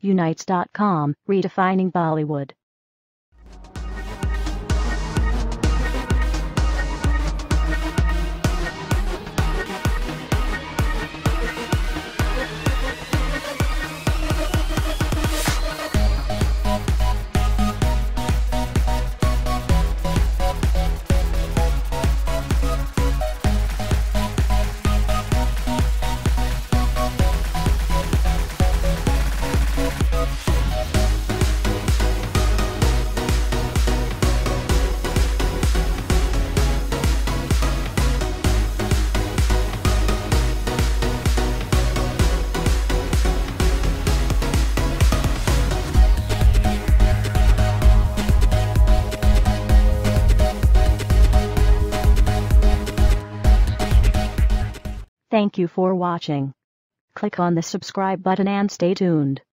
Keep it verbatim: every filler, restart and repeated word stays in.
Unites dot com, redefining Bollywood. Thank you for watching. Click on the subscribe button and stay tuned.